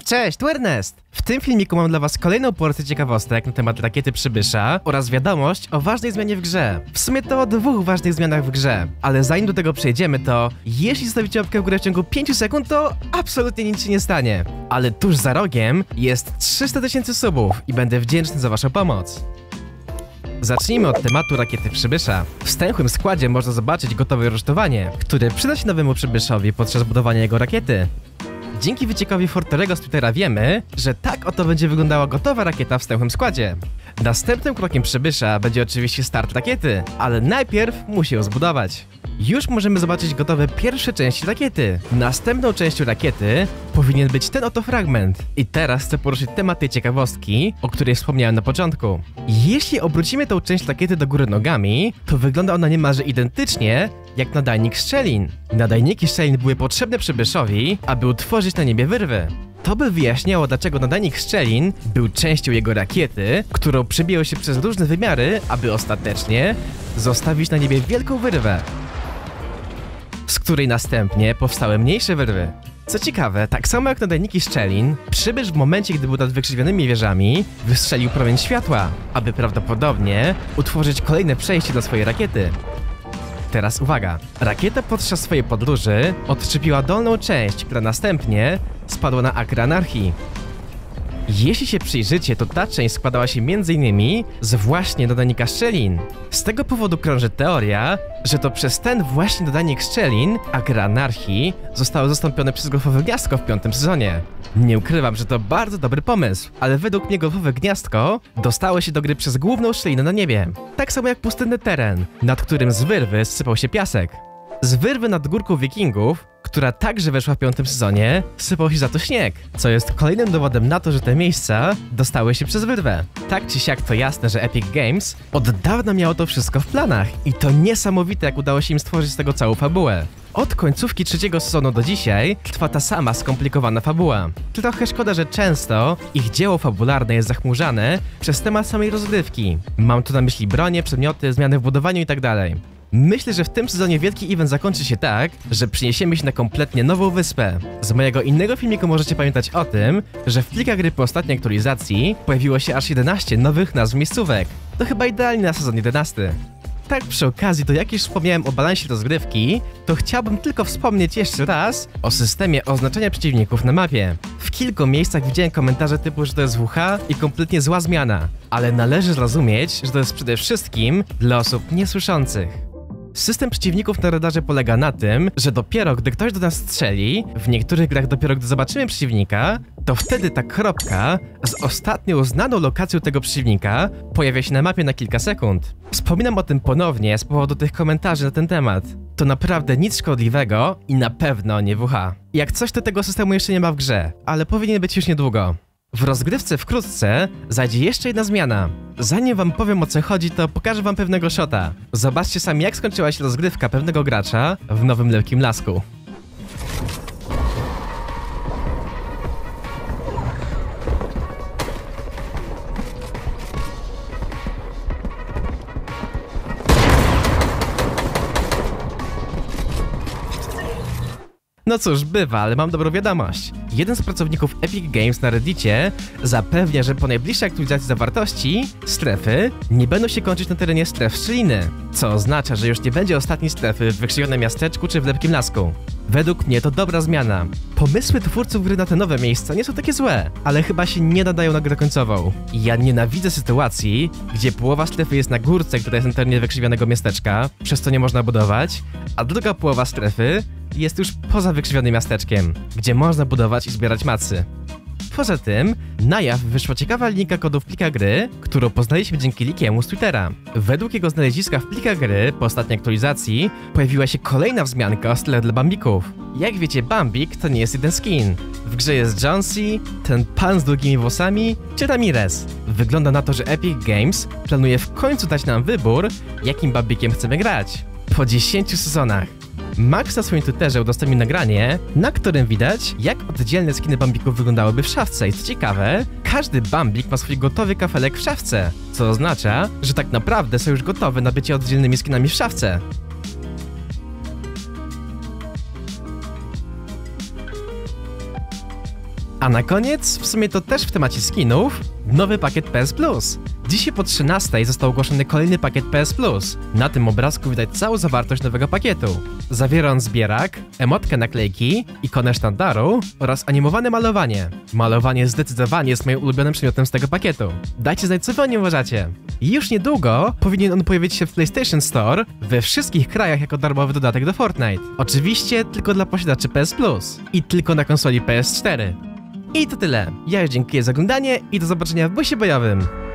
Cześć, tu Ernest! W tym filmiku mam dla was kolejną porcję ciekawostek na temat rakiety Przybysza oraz wiadomość o ważnej zmianie w grze. W sumie to o dwóch ważnych zmianach w grze, ale zanim do tego przejdziemy, to jeśli zostawicie łapkę w górę w ciągu 5 sekund, to absolutnie nic się nie stanie. Ale tuż za rogiem jest 300 000 subów i będę wdzięczny za waszą pomoc. Zacznijmy od tematu rakiety Przybysza. W stęchłym składzie można zobaczyć gotowe rusztowanie, które przyda się nowemu Przybyszowi podczas budowania jego rakiety. Dzięki wyciekowi Forterego z Twittera wiemy, że tak oto będzie wyglądała gotowa rakieta w stęchłym składzie. Następnym krokiem Przybysza będzie oczywiście start rakiety, ale najpierw musi ją zbudować. Już możemy zobaczyć gotowe pierwsze części rakiety. Następną częścią rakiety powinien być ten oto fragment. I teraz chcę poruszyć temat tej ciekawostki, o której wspomniałem na początku. Jeśli obrócimy tą część rakiety do góry nogami, to wygląda ona niemalże identycznie jak nadajnik szczelin. Nadajniki szczelin były potrzebne Przybyszowi, aby utworzyć na niebie wyrwy. To by wyjaśniało, dlaczego nadajnik szczelin był częścią jego rakiety, którą przebijał się przez różne wymiary, aby ostatecznie zostawić na niebie wielką wyrwę, z której następnie powstały mniejsze wyrwy. Co ciekawe, tak samo jak nadajniki szczelin, Przybysz w momencie, gdy był nad wykrzywionymi wieżami, wystrzelił promień światła, aby prawdopodobnie utworzyć kolejne przejście dla swojej rakiety. Teraz uwaga, rakieta podczas swojej podróży odczepiła dolną część, która następnie spadła na Akry Anarchii. Jeśli się przyjrzycie, to ta część składała się m.in. z właśnie nadajnika szczelin. Z tego powodu krąży teoria, że to przez ten właśnie nadajnik szczelin Akry Anarchii zostało zastąpione przez golfowe gniazdko w 5. sezonie. Nie ukrywam, że to bardzo dobry pomysł, ale według mnie golfowe gniazdko dostało się do gry przez główną szczelinę na niebie. Tak samo jak pustynny teren, nad którym z wyrwy zsypał się piasek. Z wyrwy nad górką Wikingów, która także weszła w 5. sezonie, sypał się za to śnieg, co jest kolejnym dowodem na to, że te miejsca dostały się przez wyrwę. Tak czy siak to jasne, że Epic Games od dawna miało to wszystko w planach i to niesamowite, jak udało się im stworzyć z tego całą fabułę. Od końcówki 3. sezonu do dzisiaj trwa ta sama skomplikowana fabuła. Trochę szkoda, że często ich dzieło fabularne jest zachmurzane przez temat samej rozgrywki. Mam tu na myśli bronie, przedmioty, zmiany w budowaniu itd. Myślę, że w tym sezonie wielki event zakończy się tak, że przeniesiemy się na kompletnie nową wyspę. Z mojego innego filmiku możecie pamiętać o tym, że w plikach gry po ostatniej aktualizacji pojawiło się aż 11 nowych nazw miejscówek. To chyba idealnie na sezon 11. Tak przy okazji, to jak już wspomniałem o balansie rozgrywki, to chciałbym tylko wspomnieć jeszcze raz o systemie oznaczania przeciwników na mapie. W kilku miejscach widziałem komentarze typu, że to jest WH i kompletnie zła zmiana, ale należy zrozumieć, że to jest przede wszystkim dla osób niesłyszących. System przeciwników na radarze polega na tym, że dopiero gdy ktoś do nas strzeli, w niektórych grach dopiero gdy zobaczymy przeciwnika, to wtedy ta kropka z ostatnią znaną lokacją tego przeciwnika pojawia się na mapie na kilka sekund. Wspominam o tym ponownie z powodu tych komentarzy na ten temat. To naprawdę nic szkodliwego i na pewno nie WH. Jak coś, to tego systemu jeszcze nie ma w grze, ale powinien być już niedługo. W rozgrywce wkrótce zajdzie jeszcze jedna zmiana. Zanim wam powiem, o co chodzi, to pokażę wam pewnego shota. Zobaczcie sami, jak skończyła się rozgrywka pewnego gracza w Nowym Lekkim Lasku. No cóż, bywa, ale mam dobrą wiadomość. Jeden z pracowników Epic Games na Reddicie zapewnia, że po najbliższej aktualizacji zawartości strefy nie będą się kończyć na terenie stref szczeliny, co oznacza, że już nie będzie ostatniej strefy w wykrzywionym miasteczku czy w Lepkim Lasku. Według mnie to dobra zmiana. Pomysły twórców gry na te nowe miejsca nie są takie złe, ale chyba się nie nadają na grę końcową. Ja nienawidzę sytuacji, gdzie połowa strefy jest na górce, która jest na terenie wykrzywionego miasteczka, przez co nie można budować, a druga połowa strefy jest już poza wykrzywionym miasteczkiem, gdzie można budować i zbierać macy. Poza tym, na jaw wyszła ciekawa linijka kodu w plikach gry, którą poznaliśmy dzięki likiemu z Twittera. Według jego znaleziska w plikach gry, po ostatniej aktualizacji, pojawiła się kolejna wzmianka o style dla Bambików. Jak wiecie, Bambik to nie jest jeden skin. W grze jest Jonesy, ten pan z długimi włosami, czy Ramirez. Wygląda na to, że Epic Games planuje w końcu dać nam wybór, jakim Bambikiem chcemy grać. Po 10 sezonach. Max na swoim Twitterze udostępnił nagranie, na którym widać, jak oddzielne skiny Bambików wyglądałyby w szafce. I co ciekawe, każdy Bambik ma swój gotowy kafelek w szafce, co oznacza, że tak naprawdę są już gotowe na bycie oddzielnymi skinami w szafce. A na koniec, w sumie to też w temacie skinów, nowy pakiet PS Plus. Dzisiaj po 13 został ogłoszony kolejny pakiet PS Plus. Na tym obrazku widać całą zawartość nowego pakietu. Zawiera on zbierak, emotkę naklejki, ikonę sztandaru oraz animowane malowanie. Malowanie zdecydowanie jest moim ulubionym przedmiotem z tego pakietu. Dajcie znać, co wy o nim uważacie. Już niedługo powinien on pojawić się w PlayStation Store we wszystkich krajach jako darmowy dodatek do Fortnite. Oczywiście tylko dla posiadaczy PS Plus i tylko na konsoli PS4. I to tyle. Ja już dziękuję za oglądanie i do zobaczenia w busie bojowym.